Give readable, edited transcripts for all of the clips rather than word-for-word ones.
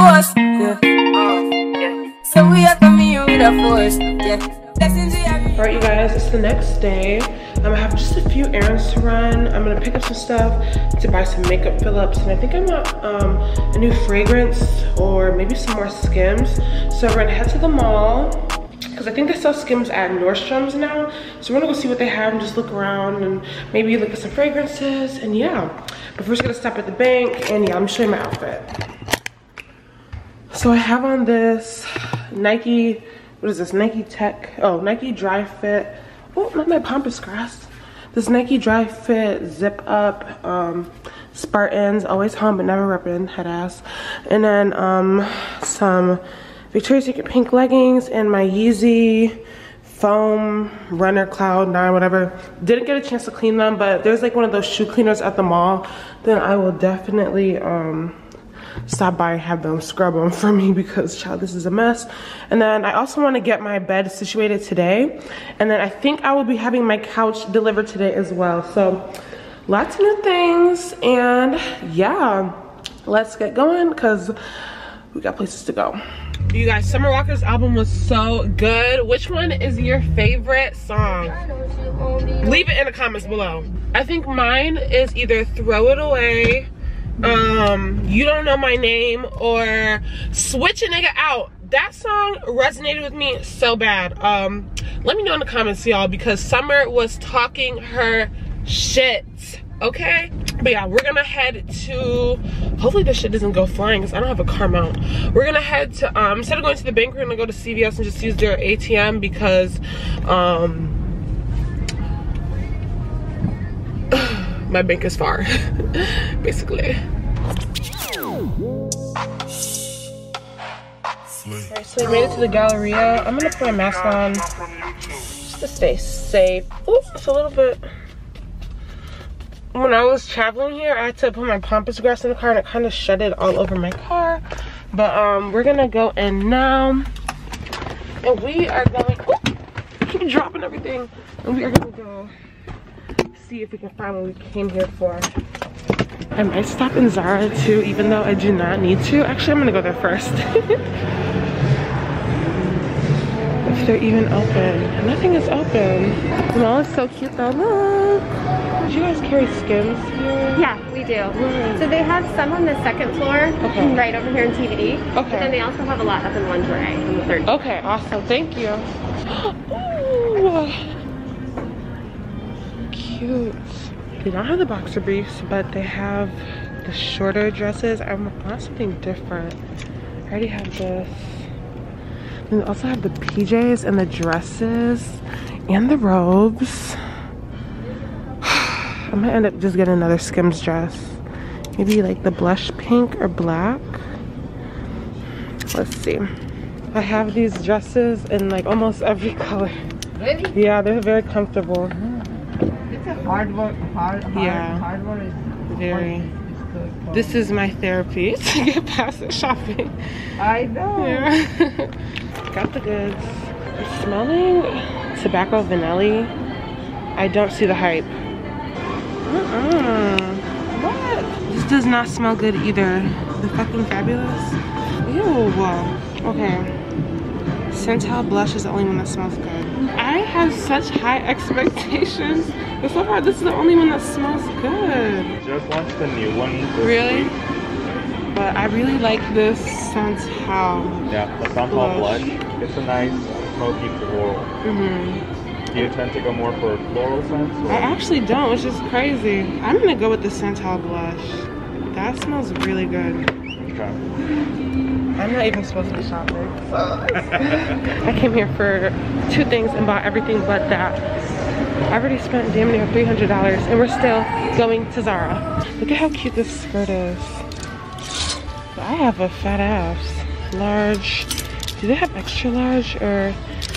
force. Yeah. Yeah. So we are coming here with a force. Yeah. Alright, you guys, it's the next day. I have just a few errands to run. I'm gonna pick up some stuff to buy some makeup fill-ups, and I think I want a new fragrance or maybe some more Skims. So we're gonna head to the mall because I think they sell Skims at Nordstrom's now. So we're gonna go see what they have and just look around and maybe look at some fragrances, and yeah. But first, gonna stop at the bank, and yeah, I'm showing my outfit. So I have on this Nike. What is this? Nike Tech. Oh, Nike Dry Fit. Oh, not my pampas grass. This Nike Dry Fit zip up Spartans. Always home but never reppin'. Head ass. And then some Victoria's Secret pink leggings and my Yeezy foam runner Cloud 9, whatever. Didn't get a chance to clean them, but there's like one of those shoe cleaners at the mall. Then I will definitely stop by and have them scrub them for me because, child, this is a mess. And then I also want to get my bed situated today. And then I think I will be having my couch delivered today as well. So lots of new things. And yeah, let's get going because we got places to go. You guys, Summer Walker's album was so good. Which one is your favorite song? Leave it in the comments below. I think mine is either Throw It Away, You Don't Know My Name, or Switch a Nigga Out. That song resonated with me so bad. Let me know in the comments, y'all, because Summer was talking her shit, okay? But yeah, we're gonna head to, hopefully this shit doesn't go flying because I don't have a car mount. We're gonna head to, instead of going to the bank, we're gonna go to CVS and just use their ATM because my bank is far, basically. Alright, so we made it to the Galleria. I'm gonna put my mask on just to stay safe. Ooh, it's a little bit. When I was traveling here, I had to put my pampas grass in the car and it kind of shedded all over my car. But we're gonna go in now. And we are going, keep dropping everything. And we are gonna go see if we can find what we came here for. I might stop in Zara too, even though I do not need to. Actually, I'm gonna go there first. If they're even open. Nothing is open. The mall is so cute though, look. Do you guys carry Skims here? Yeah, we do. So they have some on the second floor, right over here in TVD. Okay. But then they also have a lot up in lingerie on the third floor. Okay, awesome. Thank you. Ooh. Cute. They don't have the boxer briefs, but they have the shorter dresses. I want something different. I already have this. And they also have the PJs and the dresses and the robes. I might end up just getting another Skims dress. Maybe like the blush pink or black. Let's see. I have these dresses in like almost every color. Really? Yeah, they're very comfortable. It's a hard work. Hard work is very. This is my therapy to get past the shopping. I know. Yeah. Got the goods. It's smelling tobacco vanilla. I don't see the hype. What? This does not smell good either. The fucking fabulous. Ew. Okay. Santal blush is the only one that smells good. I have such high expectations, but so far this is the only one that smells good. Just launched a new one this really? week. But I really like this Santal. Yeah, the Santal blush. It's a nice smoky floral. Do you tend to go more for floral scents? Or? I actually don't, which is crazy. I'm gonna go with the Santal blush. That smells really good. Okay. I'm not even supposed to be shopping, so I came here for 2 things and bought everything but that. I already spent damn near $300 and we're still going to Zara. Look at how cute this skirt is. I have a fat ass. Large. Do they have extra large or?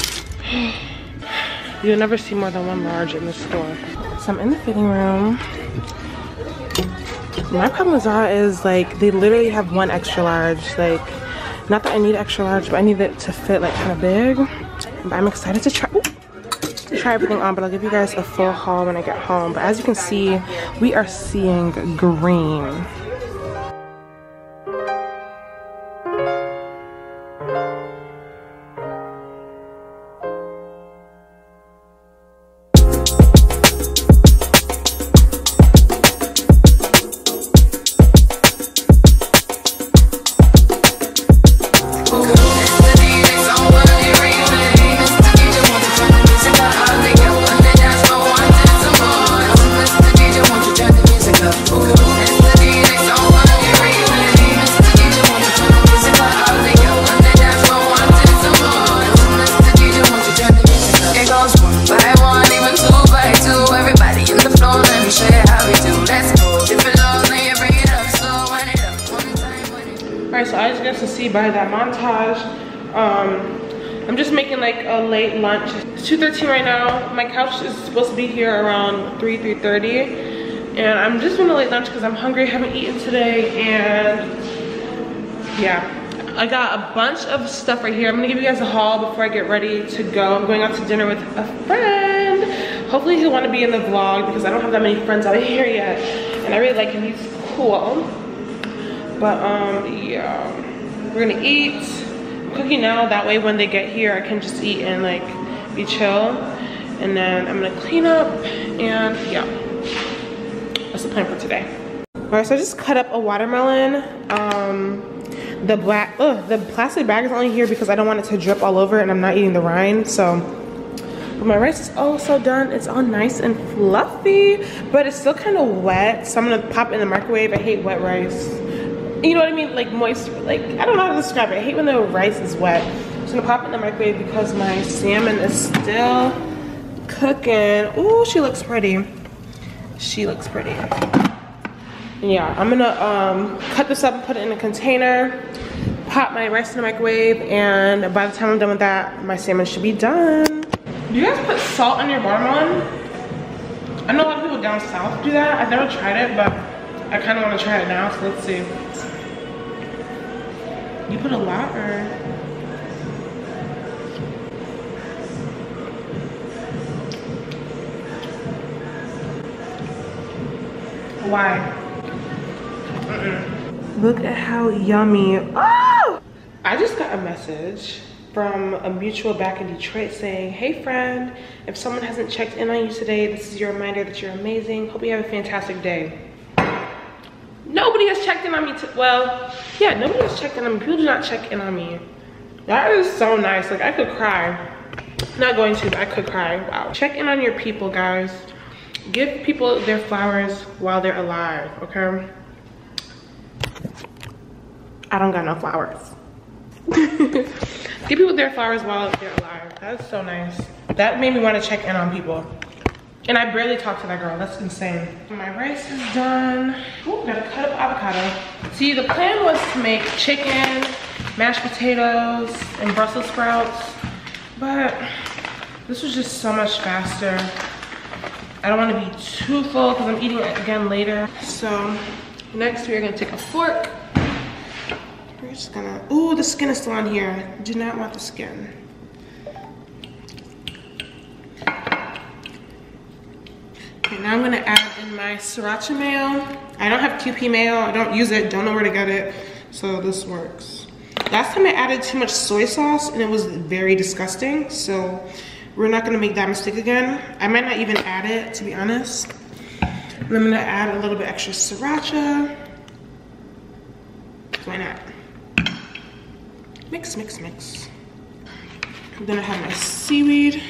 You'll never see more than 1 large in the store. So I'm in the fitting room. My problem with Zara is like they literally have 1 extra large. Like, not that I need extra large, but I need it to fit like kind of big. But I'm excited to try everything on, but I'll give you guys a full haul when I get home. But as you can see, we are seeing green. as you guys can see by that montage, I'm just making like a late lunch. It's 2:13 right now. My couch is supposed to be here around 3:30, and I'm just doing a late lunch because I'm hungry. I haven't eaten today, and yeah, I got a bunch of stuff right here. I'm gonna give you guys a haul before I get ready to go. I'm going out to dinner with a friend. Hopefully he'll want to be in the vlog because I don't have that many friends out here yet, and I really like him. He's cool. But yeah, we're gonna eat. I'm cooking now, that way when they get here I can just eat and like be chill. And then I'm gonna clean up, and yeah, that's the plan for today. All right, so I just cut up a watermelon. The plastic bag is only here because I don't want it to drip all over, and I'm not eating the rind. So but my rice is also done. It's all nice and fluffy, but it's still kind of wet, so I'm gonna pop it in the microwave. I hate wet rice. You know what I mean? Like moist, like, I don't know how to describe it. I hate when the rice is wet. I'm just gonna pop it in the microwave because my salmon is still cooking. Ooh, she looks pretty. She looks pretty. Yeah, I'm gonna cut this up and put it in a container, pop my rice in the microwave, and by the time I'm done with that, my salmon should be done. Do you guys put salt on your watermelon? I know a lot of people down south do that. I've never tried it, but I kind of want to try it now, so let's see. You put a lot, or? Why? Look at how yummy. Oh! I just got a message from a mutual back in Detroit saying, hey friend, if someone hasn't checked in on you today, this is your reminder that you're amazing. Hope you have a fantastic day. Nobody has checked in on me. Well, yeah, nobody has checked in on me. People do not check in on me. That is so nice. Like, I could cry. Not going to, but I could cry. Wow. Check in on your people, guys. Give people their flowers while they're alive, okay? I don't got no flowers. Give people their flowers while they're alive. That's so nice. That made me want to check in on people. And I barely talked to that girl. That's insane. My rice is done. Ooh, gotta cut up avocado. See, the plan was to make chicken, mashed potatoes, and Brussels sprouts, but this was just so much faster. I don't want to be too full because I'm eating it again later. So next we're gonna take a fork. We're just gonna, ooh, the skin is still on here. Do not want the skin. Okay, now I'm gonna add in my sriracha mayo. I don't have QP mayo, I don't use it, don't know where to get it, so this works. Last time I added too much soy sauce and it was very disgusting, so we're not gonna make that mistake again. I might not even add it, to be honest. And I'm gonna add a little bit extra sriracha. Why not? Mix, mix, mix. Then I have my seaweed.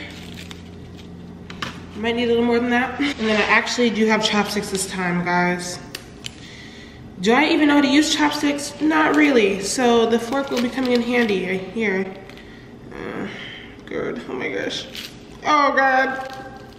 Might need a little more than that. And then I actually do have chopsticks this time, guys. Do I even know how to use chopsticks? Not really. So the fork will be coming in handy right here. Good, oh my gosh. Oh God.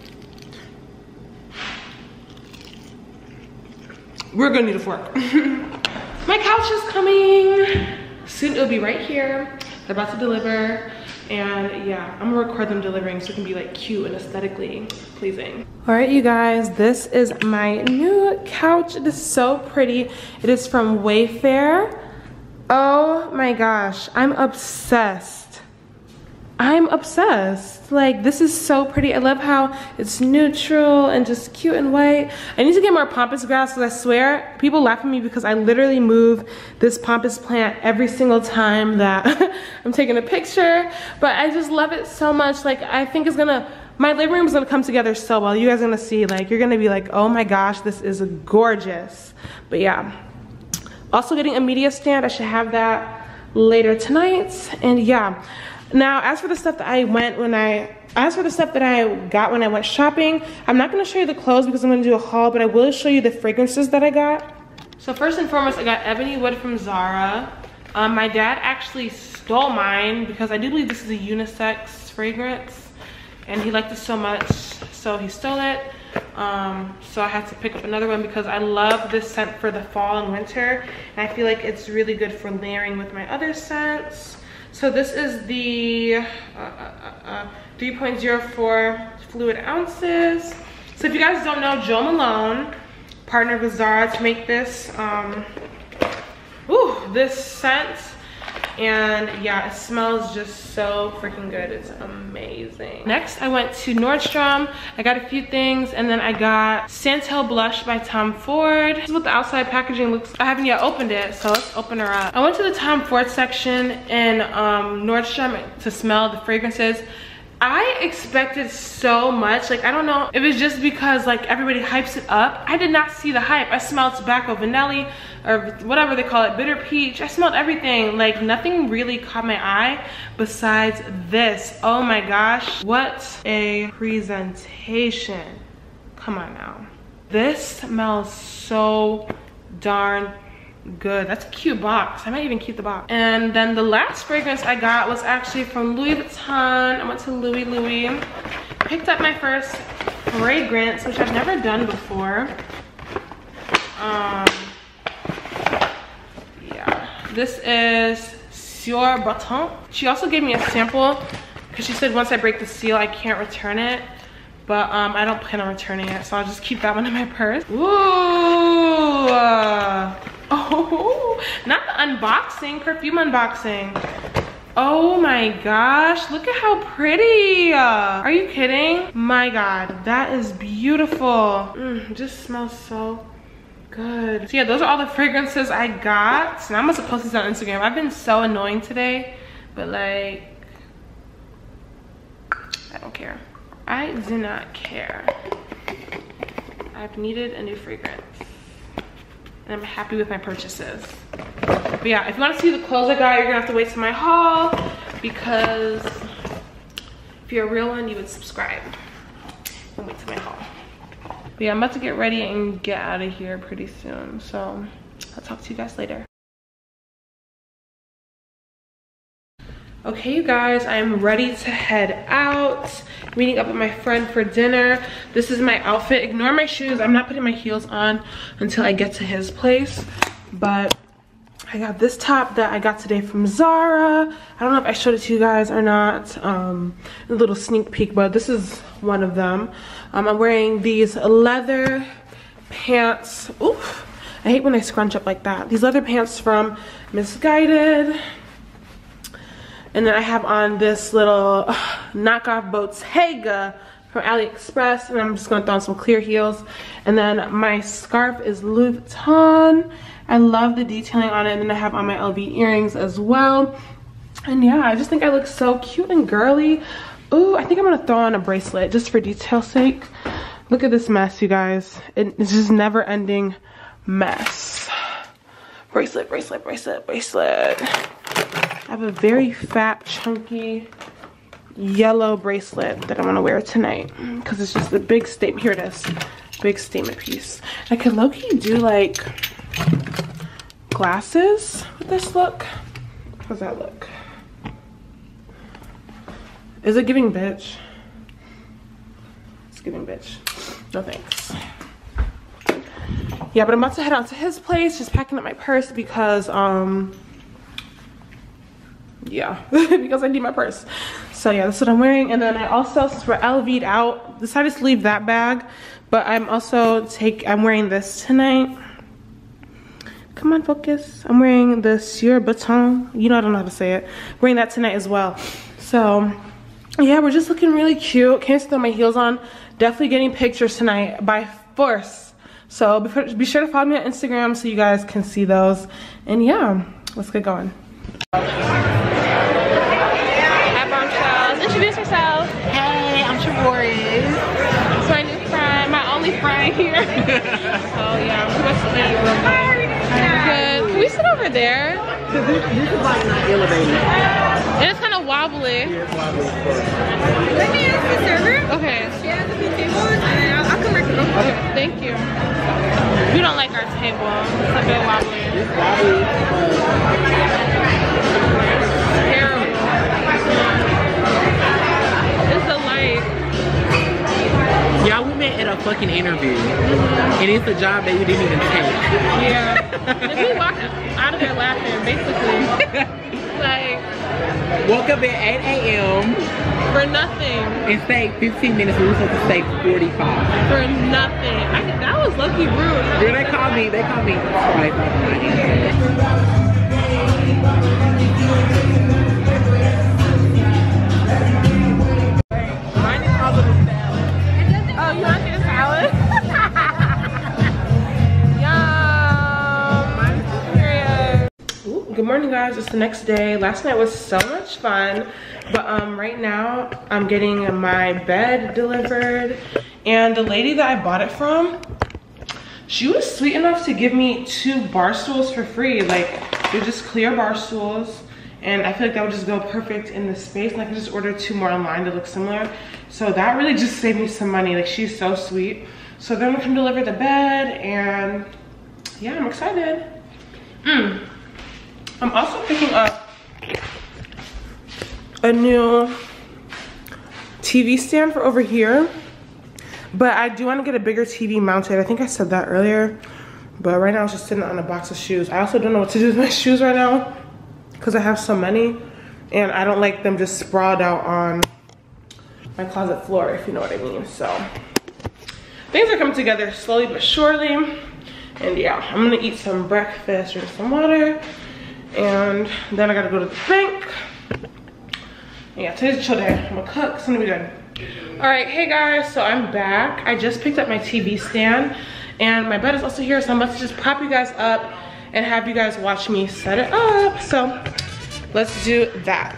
We're gonna need a fork. My couch is coming. Soon it'll be right here. They're about to deliver. And yeah, I'm gonna record them delivering so it can be like cute and aesthetically pleasing. All right, you guys, this is my new couch. It is so pretty. It is from Wayfair. Oh my gosh, I'm obsessed. I'm obsessed. Like, this is so pretty. I love how it's neutral and just cute and white. I need to get more pampas grass because I swear people laugh at me because I literally move this pampas plant every single time that I'm taking a picture. But I just love it so much. Like, I think it's gonna, my living room is gonna come together so well. You guys are gonna see, like, you're gonna be like, oh my gosh, this is gorgeous. But yeah. Also getting a media stand. I should have that later tonight. And yeah. Now, as for the stuff that I got when I went shopping, I'm not gonna show you the clothes because I'm gonna do a haul, but I will show you the fragrances that I got. So first and foremost, I got Ebony Wood from Zara. My dad actually stole mine because I do believe this is a unisex fragrance and he liked it so much, so he stole it. So I had to pick up another one because I love this scent for the fall and winter, and I feel like it's really good for layering with my other scents. So this is the 3.04 fluid ounces. So if you guys don't know, Jo Malone partnered with Zara to make this this scent, and yeah, it smells just so freaking good. It's amazing. Next, I went to Nordstrom. I got a few things, and then I got Santal Blush by Tom Ford. This is what the outside packaging looks. I haven't yet opened it, so let's open her up. I went to the Tom Ford section in Nordstrom to smell the fragrances. I expected so much. Like, I don't know, it was just because like everybody hypes it up. I did not see the hype. I smelled tobacco vanilla, or whatever they call it, bitter peach. I smelled everything. Like, nothing really caught my eye besides this. Oh my gosh, what a presentation. Come on now. This smells so darn good. That's a cute box. I might even keep the box. And then the last fragrance I got was actually from Louis Vuitton. I went to Louis. Picked up my first fragrance, which I've never done before. Yeah, this is Sur Baton. She also gave me a sample because she said once I break the seal, I can't return it. But I don't plan on returning it, so I'll just keep that one in my purse. Ooh. Oh, not the unboxing, perfume unboxing. Oh my gosh, look at how pretty. Are you kidding? My God, that is beautiful. Just smells so good. So yeah, those are all the fragrances I got. So now I'm supposed to post these on Instagram. I've been so annoying today, but like, I don't care. I do not care. I've needed a new fragrance, and I'm happy with my purchases. But yeah, if you want to see the clothes I got, you're gonna have to wait till my haul, because if you're a real one, you would subscribe and wait till my haul. But yeah, I'm about to get ready and get out of here pretty soon, so I'll talk to you guys later. Okay, you guys, I'm ready to head out. Meeting up with my friend for dinner. This is my outfit. Ignore my shoes. I'm not putting my heels on until I get to his place. But I got this top that I got today from Zara. I don't know if I showed it to you guys or not. A little sneak peek, but this is one of them. I'm wearing these leather pants. Oof, I hate when I scrunch up like that. These leather pants from Missguided. And then I have on this little knockoff Bottega from AliExpress, and I'm just gonna throw on some clear heels. And then my scarf is Louis Vuitton. I love the detailing on it. And then I have on my LV earrings as well. And yeah, I just think I look so cute and girly. Ooh, I think I'm gonna throw on a bracelet just for detail's sake. Look at this mess, you guys. It's just never ending mess. Bracelet, bracelet, bracelet, bracelet. I have a very fat, chunky, yellow bracelet that I want to wear tonight because it's just a big statement. Here it is, big statement piece. I could low-key do like glasses with this look. How's that look? Is it giving bitch? It's giving bitch. No thanks. Yeah, but I'm about to head out to his place, just packing up my purse because yeah, because I need my purse. So yeah, that's what I'm wearing. And then I also, since we're LV'd out, decided to leave that bag, but I'm also I'm wearing this tonight. Come on, focus. I'm wearing the Sur Baton. You know, I don't know how to say it. I'm wearing that tonight as well. So yeah, we're just looking really cute. Can't throw my heels on. Definitely getting pictures tonight by force. So be sure to follow me on Instagram so you guys can see those. And yeah, let's get going. Hi, Bombshells. Introduce yourself. Hey, I'm Shavori. It's my new friend, my only friend here. So yeah, I'm supposed to eat real good. Good. Can we sit over there? This is like not elevated. And it's kind of wobbly. Yeah, it's wobbly. Let me ask the server. Okay. She has a few tables, and then I'll come back to them. Okay, thank you. We don't like our table. It's a bit wobbly. It's wobbly. Terrible. It's the light. Yeah, we met at a fucking interview. And it's a job that you didn't even take. Yeah. And we walked out of there laughing, basically. Like, woke up at 8 a.m. for nothing. and stayed 15 minutes. We were supposed to stay 45. For nothing. That was low-key rude. Girl, they called me twice. Mine is called a salad. Oh, you want to get a salad? Yum. Mine is serious. Ooh, good morning, guys. It's the next day. Last night was so much fun, but right now I'm getting my bed delivered, and the lady that I bought it from, she was sweet enough to give me 2 bar stools for free. Like, they're just clear bar stools, and I feel like that would just go perfect in the space, and I can just order 2 more online to look similar. So that really just saved me some money. Like, she's so sweet. So they're gonna come deliver the bed, and yeah, I'm excited. I'm also picking up a new TV stand for over here, but I do want to get a bigger TV mounted. I think I said that earlier, but right now it's just sitting on a box of shoes. I also don't know what to do with my shoes right now because I have so many, and I don't like them just sprawled out on my closet floor, if you know what I mean. So things are coming together slowly but surely, and yeah, I'm gonna eat some breakfast, drink some water, and then I gotta go to the bank. Yeah, today's a chill day. I'm gonna cook, it's gonna be good. All right, hey guys, so I'm back. I just picked up my TV stand, and my bed is also here, so I'm about to just prop you guys up and have you guys watch me set it up. So let's do that.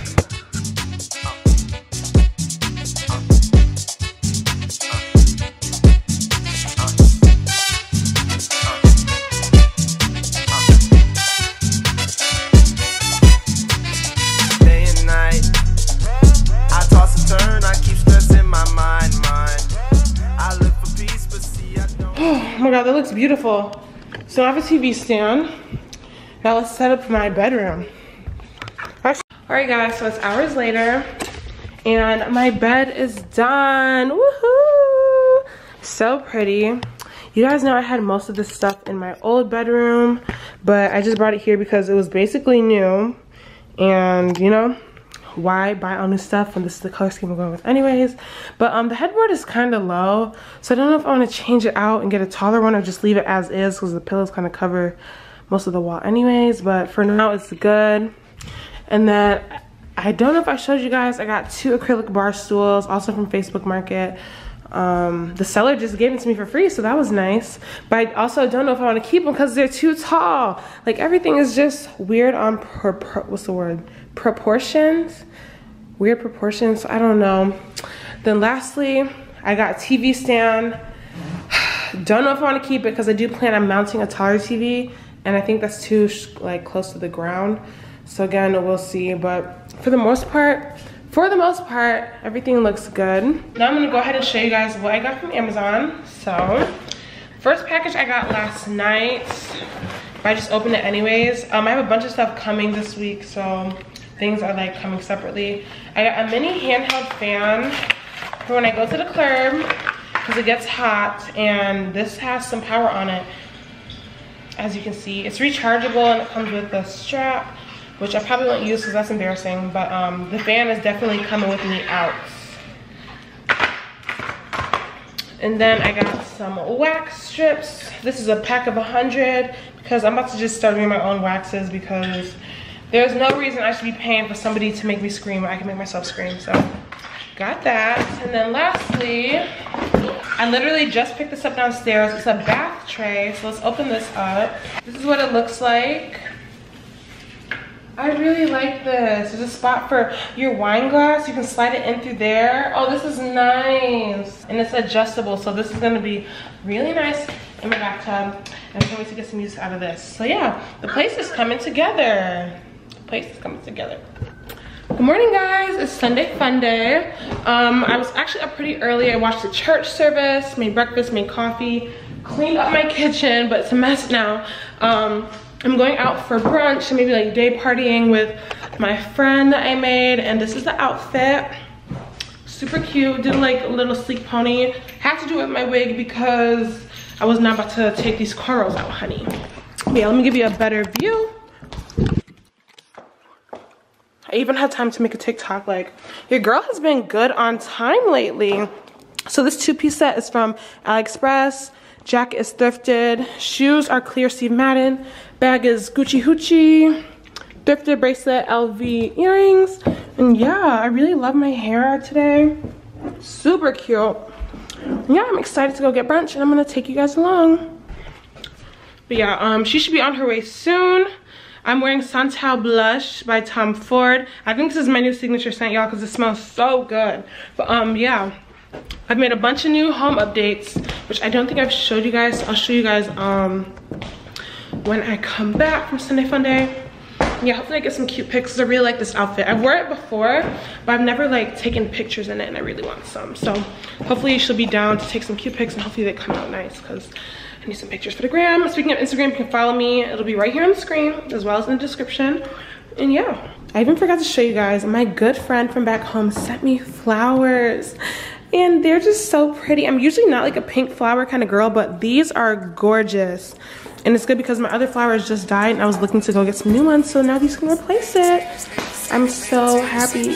Oh my god, that looks beautiful. So I have a TV stand. Now let's set up my bedroom. Alright guys, so it's hours later and my bed is done. Woohoo! So pretty. You guys know I had most of this stuff in my old bedroom, but I just brought it here because it was basically new. And you know, why buy all new stuff when this is the color scheme I'm going with anyways. But the headboard is kind of low, so I don't know if I want to change it out and get a taller one or just leave it as is because the pillows kind of cover most of the wall anyways. But for now it's good. And then I don't know if I showed you guys, I got 2 acrylic bar stools also from Facebook Market. The seller just gave it to me for free, so that was nice. But I also don't know if I want to keep them because they're too tall. Like, everything is just weird on proportions. Weird proportions, I don't know. Then lastly, I got TV stand. Don't know if I want to keep it because I do plan on mounting a taller TV, and I think that's too like close to the ground. So again, we'll see. But for the most part, everything looks good. Now I'm gonna go ahead and show you guys what I got from Amazon. So, first package I got last night. I just opened it anyways. I have a bunch of stuff coming this week, so things are like coming separately. I got a mini handheld fan for when I go to the club because it gets hot, and this has some power on it. As you can see, it's rechargeable and it comes with a strap, which I probably won't use because that's embarrassing, but the fan is definitely coming with me out. And then I got some wax strips. This is a pack of 100 because I'm about to just start doing my own waxes because there's no reason I should be paying for somebody to make me scream. I can make myself scream, so got that. And then lastly, I literally just picked this up downstairs. It's a bath tray, so let's open this up. This is what it looks like. I really like this. There's a spot for your wine glass. You can slide it in through there. Oh, this is nice. And it's adjustable, so this is gonna be really nice in my bathtub. And I can't wait to get some use out of this. So yeah, the place is coming together. Good morning, guys. It's Sunday fun day. I was actually up pretty early. I watched the church service, made breakfast, made coffee, cleaned up my kitchen, but it's a mess now. I'm going out for brunch and maybe like day partying with my friend that I made, and this is the outfit. Super cute. Did like a little sleek pony. Had to do it with my wig because I was not about to take these cornrows out, honey. But yeah, let me give you a better view. I even had time to make a TikTok. Like, your girl has been good on time lately. So this 2-piece set is from AliExpress. Jacket is thrifted. Shoes are clear Steve Madden. Bag is Gucci Hoochie. Thrifted bracelet, LV earrings. And yeah, I really love my hair today. Super cute. Yeah, I'm excited to go get brunch and I'm gonna take you guys along. But yeah, she should be on her way soon. I'm wearing Santal Blush by Tom Ford. I think this is my new signature scent, y'all, because it smells so good. But yeah, I've made a bunch of new home updates, which I don't think I've showed you guys. I'll show you guys when I come back from Sunday Funday. Yeah, hopefully I get some cute pics because I really like this outfit. I've worn it before, but I've never like taken pictures in it, and I really want some. So hopefully she'll be down to take some cute pics, and hopefully they come out nice because I need some pictures for the gram. Speaking of Instagram, you can follow me. It'll be right here on the screen as well as in the description. And yeah, I even forgot to show you guys, my good friend from back home sent me flowers. And they're just so pretty. I'm usually not like a pink flower kind of girl, but these are gorgeous. And it's good because my other flowers just died and I was looking to go get some new ones, so now these can replace it. I'm so happy.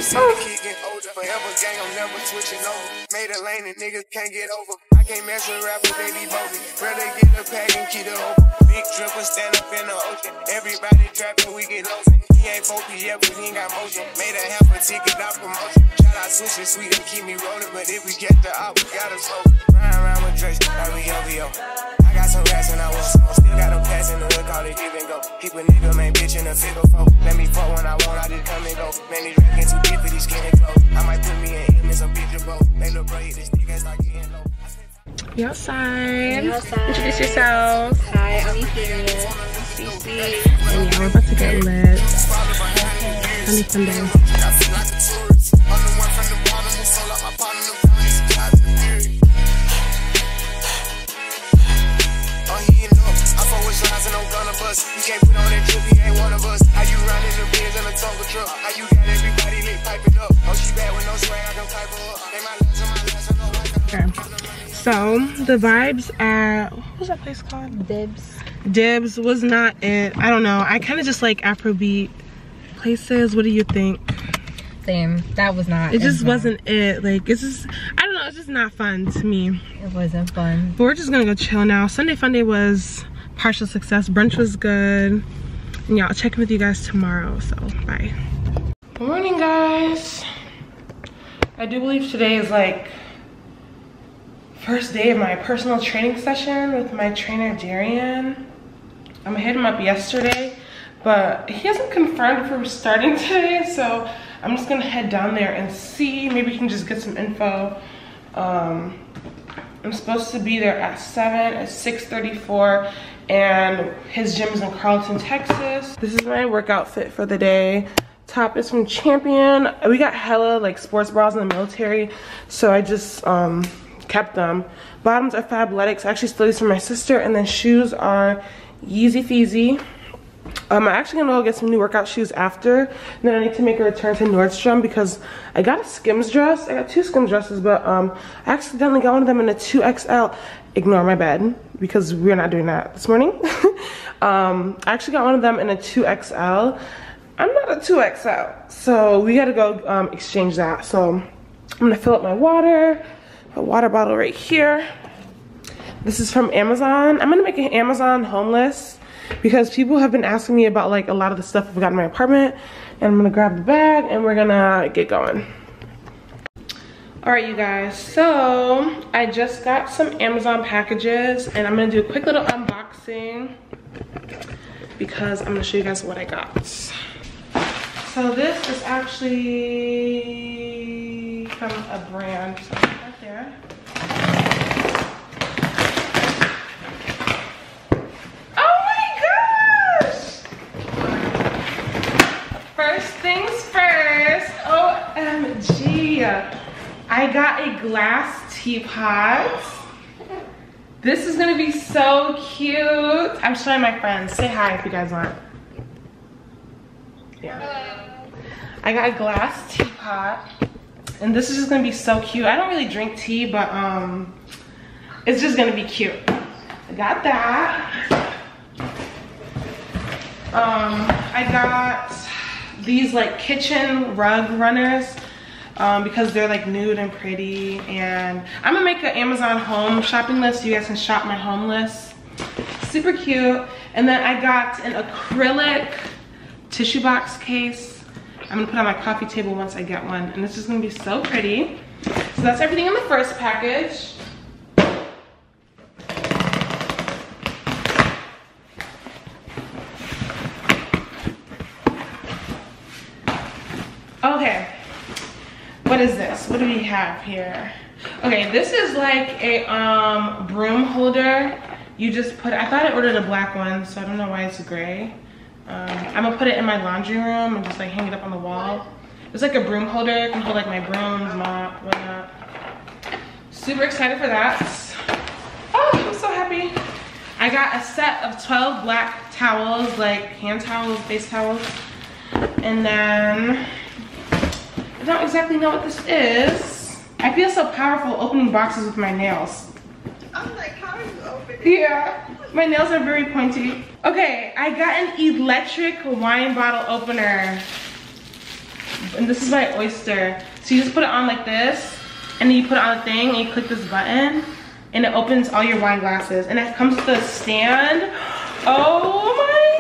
Made a lane and niggas can't get over. I can't mess with rappers, they be bogus. Rather get a pack and keep it open. Big dripper stand up in the ocean. Everybody trapping, we get lost. He ain't focused yet, but he ain't got motion. Made a half a ticket out promotion. Shout out switching sweet and keep me rolling. But if we get the out, we gotta slow. Ride around with Drake, like we LVO. I got some rats and I want some. Still got them pass in the hood, call it give and go. Keep a nigga, man, bitch in a figure four. Let me fuck when I want, I just come and go. Man, these rap get too deep for these skinny clothes. I might put me in some picture boat. We outside. Introduce yourselves. Hi, I'm Eugenia. CC. And yeah, we're about to get lit. Sunday Funday. You can't put on that trip, he ain't one of us. How you running the bins in a tongue truck? How you got everybody lit piping up? Oh, she bad with no swag, I can pipe her up. They my lesson, okay. So the vibes at, what was that place called? Dibs. Dibs was not it. I don't know. I kind of just like Afrobeat places. What do you think? Same. That was not. It just wasn't it. Like, it's just, I don't know. It's just not fun to me. It wasn't fun. But we're just gonna go chill now. Sunday Funday was partial success. Brunch was good. And yeah, I'll check in with you guys tomorrow. So bye. Good morning, guys. I do believe today is like first day of my personal training session with my trainer Darian. I hit him up yesterday, but he hasn't confirmed if we're starting today, so I'm just gonna head down there and see. Maybe we can just get some info. I'm supposed to be there at 7 at 6:34, and his gym is in Carlton, Texas. This is my workout fit for the day. Top is from Champion. We got hella like sports bras in the military, so I just kept them. Bottoms are Fabletics. I actually stole these from my sister, and then shoes are Yeezy Feezy. I'm actually gonna go get some new workout shoes after, and then I need to make a return to Nordstrom because I got a Skims dress. I got 2 Skims dresses, but I accidentally got one of them in a 2XL. Ignore my bed because we're not doing that this morning. I actually got one of them in a 2XL. I'm not a 2XL, so we gotta go exchange that. So I'm gonna fill up my water, a water bottle right here. This is from Amazon. I'm gonna make an Amazon home list because people have been asking me about like a lot of the stuff I've got in my apartment, and I'm gonna grab the bag and we're gonna get going. All right, you guys, so I just got some Amazon packages and I'm gonna do a quick little unboxing because I'm gonna show you guys what I got. So this is actually from a brand, so right there. Oh my gosh! First things first, OMG. I got a glass teapot. This is gonna be so cute. I'm showing my friends. Say hi if you guys want. Yeah. I got a glass teapot, and this is just gonna be so cute. I don't really drink tea, but it's just gonna be cute. I got that. I got these like kitchen rug runners because they're like nude and pretty, and I'm gonna make an Amazon home shopping list so you guys can shop my home list. Super cute. And then I got an acrylic tissue box case. I'm gonna put on my coffee table once I get one, and this is gonna be so pretty. So that's everything in the first package. Okay, what is this? What do we have here? Okay, this is like a broom holder. You just put, I thought I ordered a black one, so I don't know why it's gray. I'm gonna put it in my laundry room and just like hang it up on the wall. It's like a broom holder. It can hold like my brooms, mop, whatnot. Super excited for that. Oh, I'm so happy. I got a set of 12 black towels, like hand towels, face towels. And then, I don't exactly know what this is. I feel so powerful opening boxes with my nails. I'm like, how are you opening? Yeah, my nails are very pointy. Okay, I got an electric wine bottle opener. And this is by Oyster. So you just put it on like this, and then you put it on a thing, and you click this button, and it opens all your wine glasses. And it comes with a stand. Oh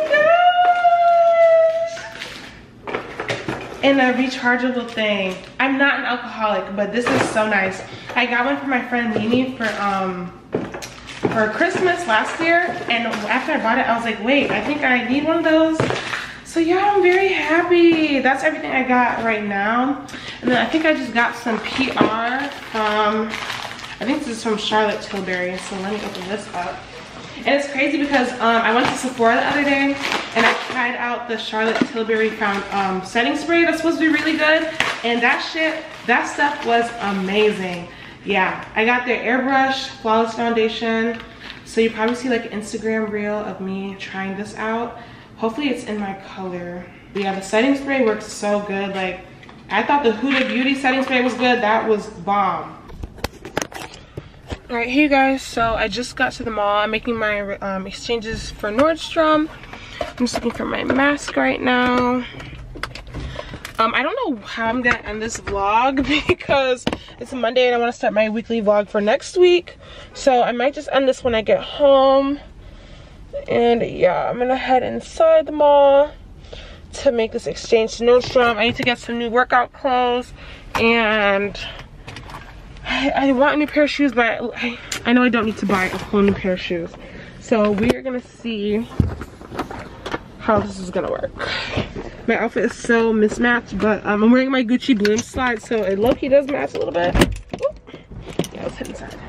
my gosh! And a rechargeable thing. I'm not an alcoholic, but this is so nice. I got one for my friend Mimi for Christmas last year, and after I bought it, I was like, wait, I think I need one of those. So yeah, I'm very happy. That's everything I got right now. And then I think I just got some PR from, I think this is from Charlotte Tilbury. So let me open this up. And it's crazy because I went to Sephora the other day and I tried out the Charlotte Tilbury found setting spray that's supposed to be really good. And that stuff was amazing. Yeah, I got their Airbrush Flawless Foundation. So you probably see like an Instagram reel of me trying this out. Hopefully it's in my color. But yeah, the setting spray works so good. Like, I thought the Huda Beauty setting spray was good. That was bomb. All right, hey you guys. So I just got to the mall. I'm making my exchanges for Nordstrom. I'm just looking for my mask right now. I don't know how I'm gonna end this vlog because it's a Monday and I want to start my weekly vlog for next week. So I might just end this when I get home. And yeah, I'm gonna head inside the mall to make this exchange to Nordstrom. I need to get some new workout clothes, and I want a new pair of shoes, but I know I don't need to buy a whole new pair of shoes. So we are gonna see how this is gonna work. My outfit is so mismatched, but I'm wearing my Gucci Bloom slide, so it low-key does match a little bit. Ooh. Yeah, let's head inside.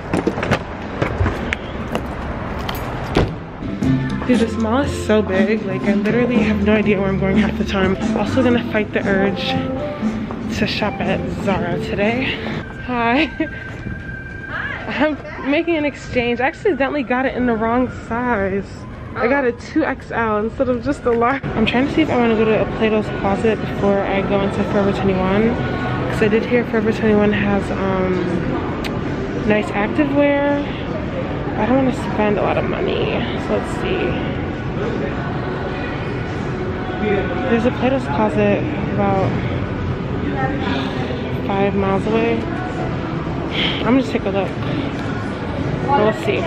Dude, this mall is so big. Like, I literally have no idea where I'm going half the time. Also gonna fight the urge to shop at Zara today. Hi. I'm making an exchange. I accidentally got it in the wrong size. I got a 2XL instead of just a large. I'm trying to see if I want to go to a Plato's Closet before I go into Forever 21. Because I did hear Forever 21 has nice activewear. I don't want to spend a lot of money. So let's see. There's a Plato's Closet about 5 miles away. I'm gonna just take a look. Well, let's see.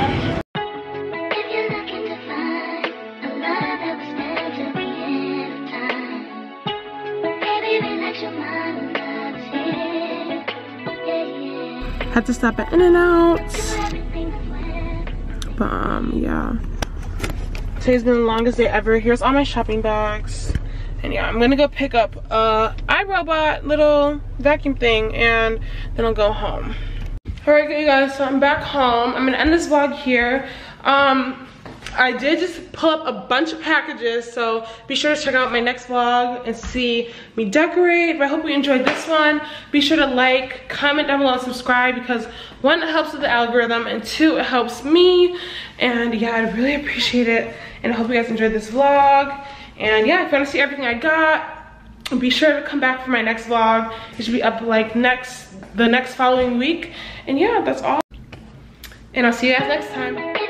Had to stop at In-N-Out. But yeah, today's been the longest day ever. Here's all my shopping bags, and yeah, I'm gonna go pick up iRobot little vacuum thing, and then I'll go home. All right, you guys, so I'm back home. I'm gonna end this vlog here. I did just pull up a bunch of packages, so be sure to check out my next vlog and see me decorate. But I hope you enjoyed this one. Be sure to like, comment down below, and subscribe, because 1, it helps with the algorithm, and 2, it helps me. And yeah, I really appreciate it. And I hope you guys enjoyed this vlog. And yeah, if you want to see everything I got, be sure to come back for my next vlog. It should be up like the next following week. And yeah, that's all. And I'll see you guys next time.